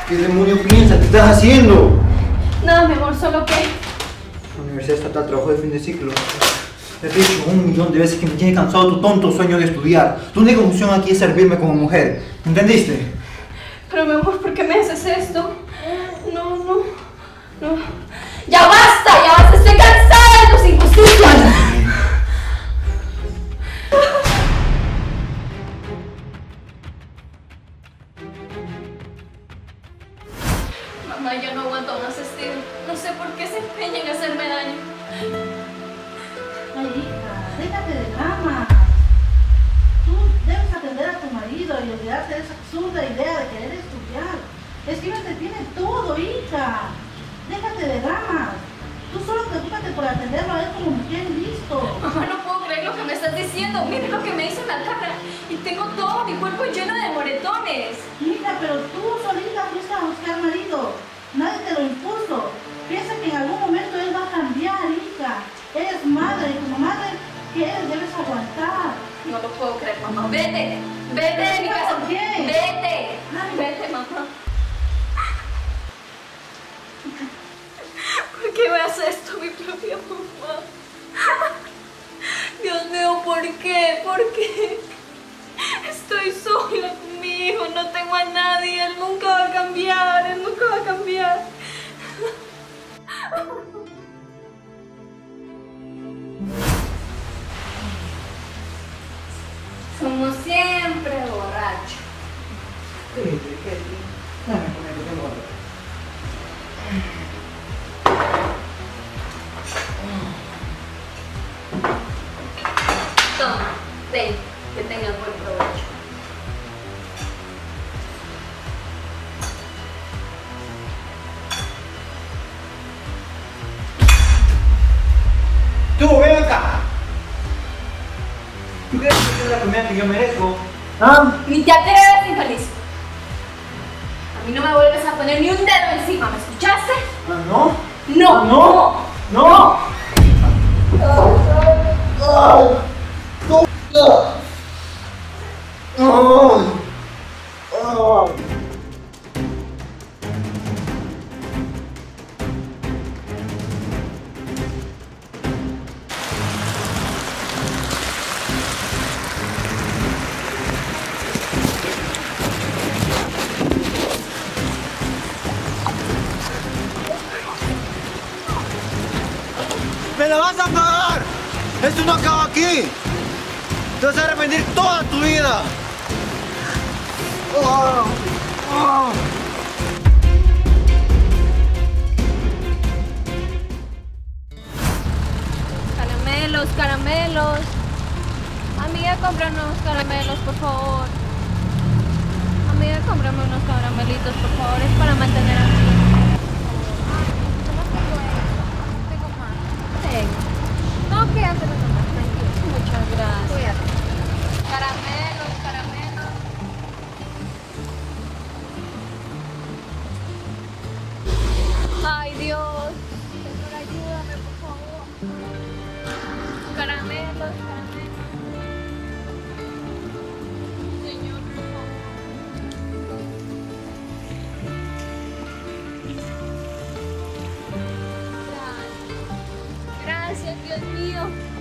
¿Qué demonio piensas? ¿Qué estás haciendo? Nada, mi amor, solo que... La Universidad Estatal, trabajo de fin de ciclo. Te he dicho 1.000.000 de veces que me tiene cansado tu tonto sueño de estudiar. Tu única función aquí es servirme como mujer. ¿Entendiste? Pero mi amor, ¿por qué me haces esto? No. ¡Ya basta! ¡Estoy cansada de tus injusticias! Mamá, yo no aguanto más este. No sé por qué se empeña en hacerme daño. Ay, hija, déjate de drama. Tú debes atender a tu marido y olvidarte de esa absurda idea de querer estudiar. Es que no te tiene todo, hija. Déjate de dramas. Tú solo preocúpate por atenderlo a él como mujer y listo. Mamá, no puedo creer lo que me estás diciendo. Mira lo que me hizo en la cara. Y tengo todo mi cuerpo lleno de moretones. Hija, pero tú solita fuiste a buscar marido. Nadie te lo impuso. Piensa que en algún momento él va a cambiar, hija. Eres madre y como madre, ¿qué eres? Debes aguantar. No lo puedo creer, mamá. Vete de mi casa. ¿Por qué? Vete. Ay. Vete, mamá. ¿Por qué me hace esto mi propia mamá? Dios mío, ¿por qué? ¿Por qué? Estoy sola con mi hijo, no tengo a nadie, él nunca va a cambiar, él nunca va a cambiar. Como siempre, borracho. Toma, ten, que tengas buen provecho. ¡Tú, ven acá! ¿Tú crees que esta es la comida que yo merezco? ¿Ah? Ni te atreves, infeliz. A mí no me vuelves a poner ni un dedo encima, ¿me escuchaste? ¿Ah, no? No, ¿No? ¡No! ¡Me la vas a pagar! ¡Esto no acaba aquí! ¡Te vas a arrepentir toda tu vida! Caramelos, caramelos. Amiga, cómprame unos caramelos, por favor. Amiga, cómprame unos caramelitos, por favor. Es para mantener a mi hijo. Tengo más. No, quédate nomás, tranquilo. Muchas gracias. Cuídate. Caramelos, caramelos. Ay, Dios. Señor, ayúdame, por favor. Caramelos, caramelos. Señor, por favor. Gracias, Dios mío.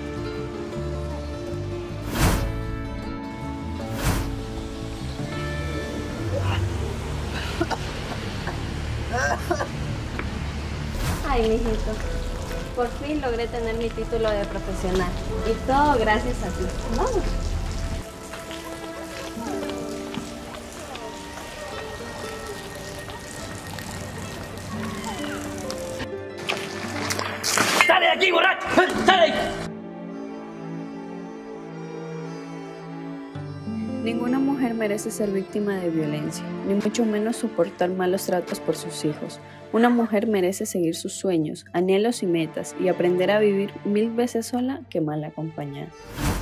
Ay, mijito, por fin logré tener mi título de profesional. Y todo gracias a ti. Vamos. ¡Sale de aquí, borracho! ¡Sale de aquí! Ninguna mujer merece ser víctima de violencia, ni mucho menos soportar malos tratos por sus hijos. Una mujer merece seguir sus sueños, anhelos y metas y aprender a vivir 1000 veces sola que mal acompañada.